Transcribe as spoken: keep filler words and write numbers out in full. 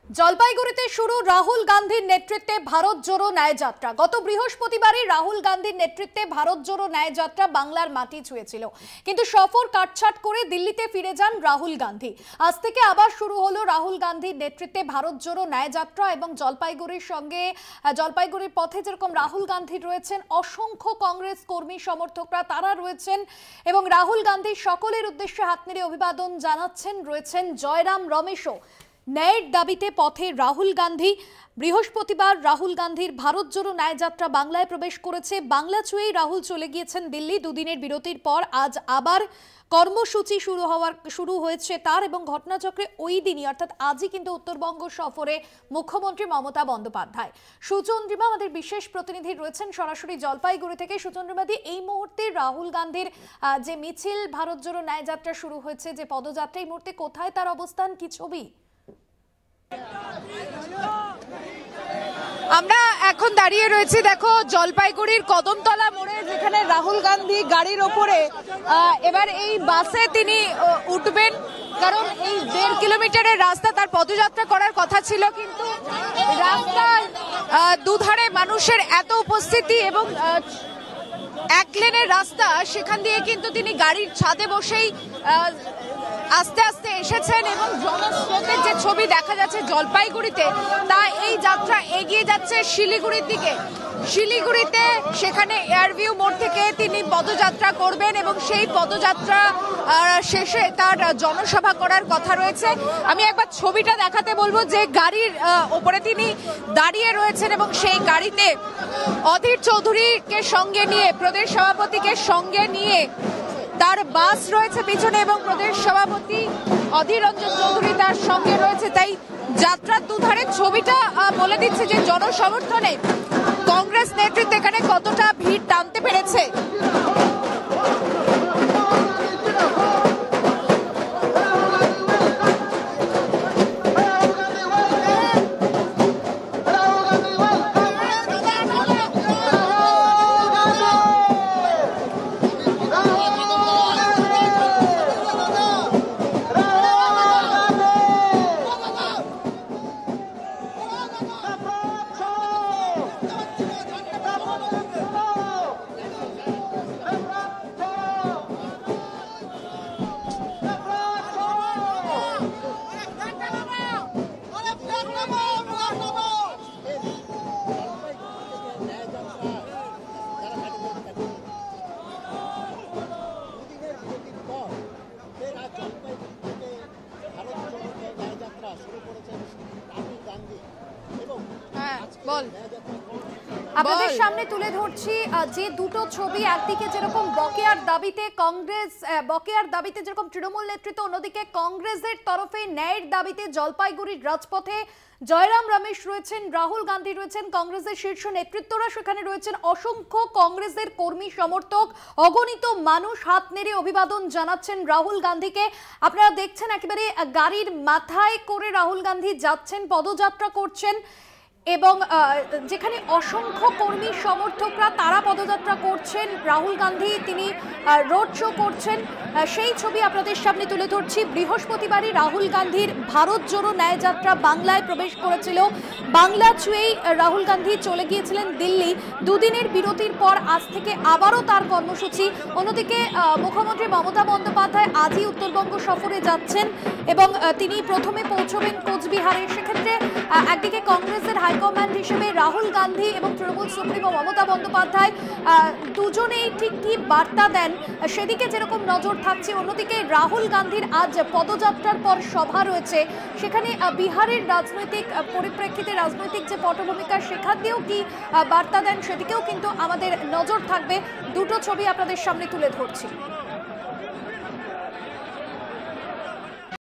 জলপাইগুড়িতে শুরু রাহুল গান্ধীর নেতৃত্বে ভারত জোড়ো ন্যায় যাত্রা। গত বৃহস্পতিবারে রাহুল গান্ধীর নেতৃত্বে ভারত জোড়ো ন্যায় যাত্রা বাংলার মাটি ছুঁয়েছিল, কিন্তু সফর কাটছাট করে দিল্লিতে ফিরে যান রাহুল গান্ধী। আজ থেকে আবার শুরু হলো রাহুল গান্ধীর নেতৃত্বে ভারত জোড়ো ন্যায় যাত্রা এবং জলপাইগুড়ির সঙ্গে জলপাইগুড়ির পথে যেরকম রাহুল গান্ধী রয়েছেন, অসংখ্য কংগ্রেস কর্মী সমর্থকরা তারা রয়েছেন এবং রাহুল গান্ধীর সকলের উদ্দেশ্যে হাত নেড়ে অভিবাদন জানাচ্ছেন। রয়েছেন জয়রাম রমেশও। ন্যায়ের দাবিতে পথে রাহুল গান্ধী। বৃহস্পতিবার রাহুল গান্ধীর ভারত জোড়ো ন্যায় যাত্রা বাংলায় প্রবেশ করেছে। বাংলা ছুঁয়েই রাহুল চলে গিয়েছেন দিল্লি। দুদিনের বিরতির পর আজ আবার কর্মসূচি শুরু হওয়ার শুরু হয়েছে তার, এবং ঘটনাচক্রে ওই দিনই অর্থাৎ আজই কিন্তু উত্তরবঙ্গ সফরে মুখ্যমন্ত্রী মমতা বন্দ্যোপাধ্যায়। সুচন্দ্রিমা আমাদের বিশেষ প্রতিনিধি রয়েছেন সরাসরি জলপাইগুড়ি থেকে। সুচন্দ্রিমাদি, এই মুহূর্তে রাহুল গান্ধীর যে মিছিল ভারত জোড়ো ন্যায় যাত্রা শুরু হয়েছে, যে পদযাত্রা, এই মুহূর্তে কোথায় তার অবস্থান, কি ছবি? আমরা এখন দাঁড়িয়ে রয়েছি, দেখো, জলপাইগুড়ির কদমতলা মোড়ে, যেখানে রাহুল গান্ধী গাড়ির ওপরে এবার এই বাসে তিনি উঠবেন, কারণ এই দেড় কিলোমিটারের রাস্তা তার পদযাত্রা করার কথা ছিল, কিন্তু রাস্তার দুধারে মানুষের এত উপস্থিতি এবং এক লেনের রাস্তা, সেখান দিয়ে কিন্তু তিনি গাড়ির ছাদে বসেই আস্তে আস্তে এসেছেন এবং জনস্রোতের যে ছবি দেখা যাচ্ছে জলপাইগুড়িতে, তা এই যাত্রা এগিয়ে যাচ্ছে শিলিগুড়ির দিকে। শিলিগুড়িতে সেখানে এয়ারভিউ মোড় থেকে তিনি পদযাত্রা করবেন এবং সেই পদযাত্রা শেষে তার জনসভা করার কথা রয়েছে। আমি একবার ছবিটা দেখাতে বলবো, যে গাড়ির ওপরে তিনি দাঁড়িয়ে রয়েছেন এবং সেই গাড়িতে অধীর চৌধুরীকে সঙ্গে নিয়ে, প্রদেশ সভাপতিকে সঙ্গে নিয়ে তার বাস রয়েছে পিছনে এবং প্রদেশ সভাপতি অধীর রঞ্জন চৌধুরী তার সঙ্গে রয়েছে। তাই যাত্রার দুধারে ছবিটা বলে দিচ্ছে যে জনসমর্থনে কংগ্রেস নেতৃত্ব এখানে কতটা ভিড় টানতে পেরেছে। আপনাদের সামনে তুলে ধরছি যে দুটো ছবি। একদিকে যেরকম বকেয়ার দাবিতে কংগ্রেস, বকেয়ার দাবিতে যেরকম তৃণমূল নেতৃত্ব, অন্যদিকে কংগ্রেসের তরফে ন্যায়ের দাবিতে জলপাইগুড়ির রাজপথে জয়রাম রমেশ রয়েছেন, রাহুল গান্ধী রয়েছেন, কংগ্রেসের শীর্ষ নেতৃত্বরা সেখানে রয়েছেন, অসংখ্য কংগ্রেসের কর্মী সমর্থক, অগণিত মানুষ হাত নেড়ে অভিবাদন জানাচ্ছেন রাহুল গান্ধীকে। আপনারা দেখছেন একেবারে গাড়ির মাথায় করে রাহুল গান্ধী যাচ্ছেন, পদযাত্রা করছেন এবং যেখানে অসংখ্য কর্মী সমর্থকরা তারা পদযাত্রা করছেন, রাহুল গান্ধী তিনি রোড শো করছেন, সেই ছবি আপনাদের সামনে তুলে ধরছি। বৃহস্পতিবারই রাহুল গান্ধীর ভারত জোড়ো ন্যায় যাত্রা বাংলায় প্রবেশ করেছিল। বাংলা ছুঁয়েই রাহুল গান্ধী চলে গিয়েছিলেন দিল্লি। দুদিনের বিরতির পর আজ থেকে আবারও তার কর্মসূচি। অন্যদিকে মুখ্যমন্ত্রী মমতা বন্দ্যোপাধ্যায় আজই উত্তরবঙ্গ সফরে যাচ্ছেন এবং তিনি প্রথমে পৌঁছবেন কোচবিহারে। সেক্ষেত্রে একদিকে কংগ্রেসের হাইকমান্ড হিসেবে রাহুল গান্ধী এবং তৃণমূল সুপ্রিমো মমতা বন্দ্যোপাধ্যায় দুজনেই ঠিক কি বার্তা দেন সেদিকে যেরকম নজর থাকছে, অন্যদিকে রাহুল গান্ধীর আজ পদযাত্রার পর সভা রয়েছে, সেখানে বিহারের রাজনৈতিক পরিপ্রেক্ষিতে, রাজনৈতিক যে পটভূমিকা, সেখান দিয়েও কি বার্তা দেন সেদিকেও কিন্তু আমাদের নজর থাকবে। দুটো ছবি আপনাদের সামনে তুলে ধরছি।